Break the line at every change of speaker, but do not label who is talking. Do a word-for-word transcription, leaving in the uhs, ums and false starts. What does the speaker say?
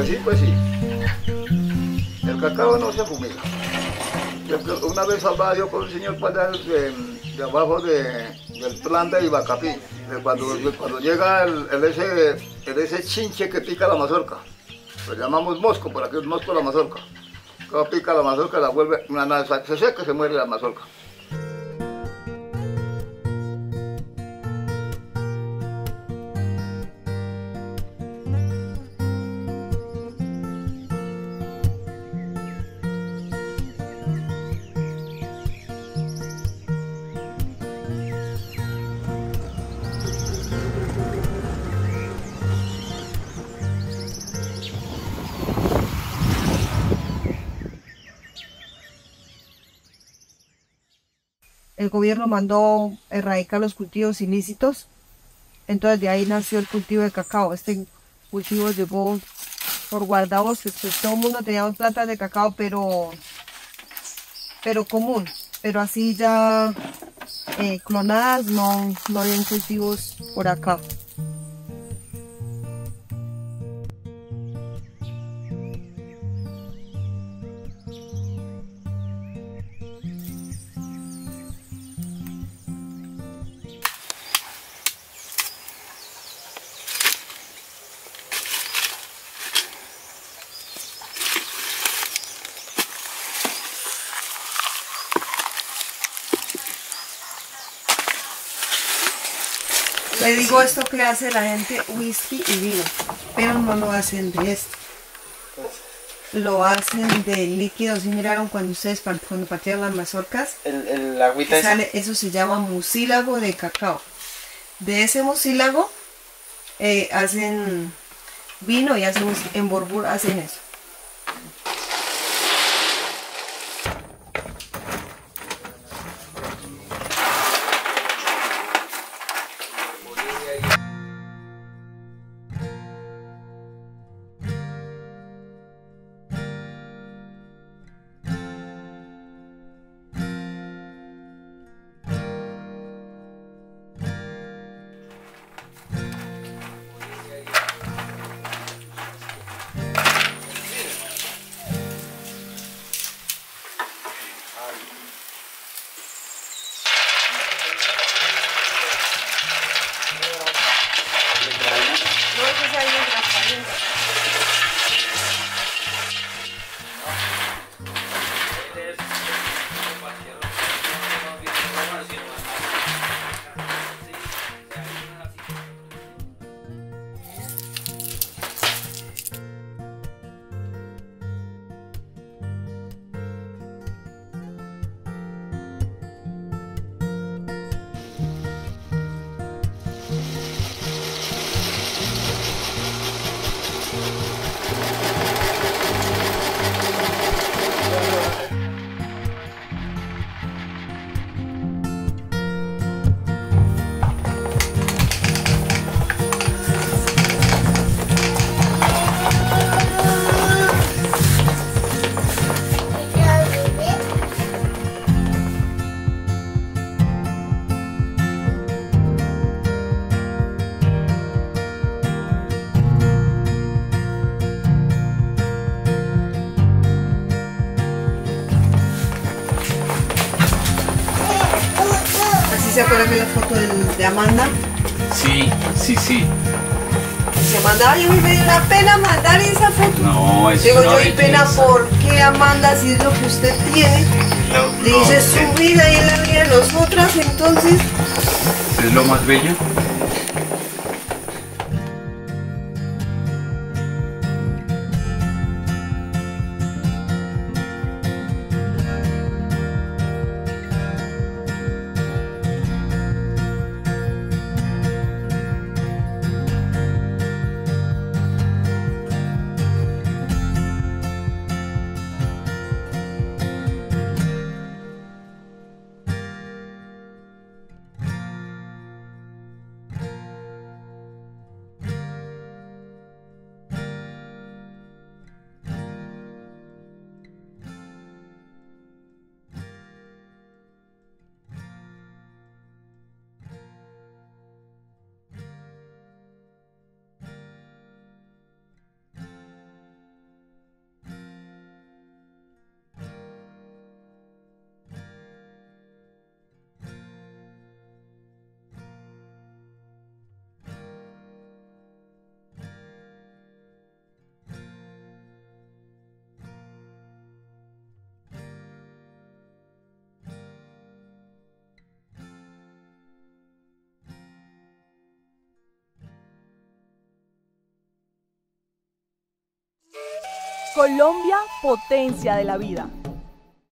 Pues sí, pues sí. El cacao no se fumila. Una vez hablaba yo con un señor para allá de, de abajo de, del plan de Ibacapí, de cuando, de cuando llega el, el, ese, el ese chinche que pica la mazorca. Lo llamamos mosco, por aquí es mosco la mazorca. Cuando pica la mazorca, la vuelve, una nada, se seca y se muere la mazorca.
El gobierno mandó erradicar los cultivos ilícitos, entonces de ahí nació el cultivo de cacao. Este cultivo llevó por guardabosques, pues todo el mundo teníamos plantas de cacao, pero, pero común, pero así ya eh, clonadas no, no habían cultivos por acá. Le digo esto que hace la gente, whisky y vino, pero no lo hacen de esto. Lo hacen de líquidos. ¿Sí miraron cuando ustedes cuando partieron las mazorcas?
El, el agüita
sale, eso se llama mucílago de cacao. De ese mucílago eh, hacen vino y hacen en Borbur hacen eso. ¿Se acuerdan de la foto de, de Amanda?
Sí, sí, sí.
Se mandaba, yo me dio la pena mandar esa foto.
No, es
Digo,
una
yo di pena porque Amanda, si es lo que usted tiene,
no,
dice
no,
su vida y la vida de nosotras, entonces.
Es lo más bello.
Colombia, potencia de la vida.